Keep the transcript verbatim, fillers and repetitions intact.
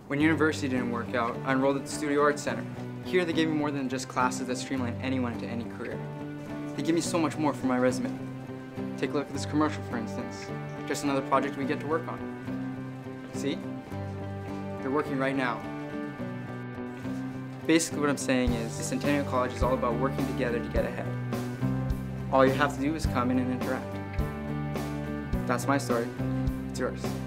When university didn't work out, I enrolled at the Studio Arts Center. Here they gave me more than just classes that streamline anyone into any career. They give me so much more for my resume. Take a look at this commercial, for instance. Just another project we get to work on. See? They're working right now. Basically what I'm saying is, Centennial College is all about working together to get ahead. All you have to do is come in and interact. That's my story. It's yours.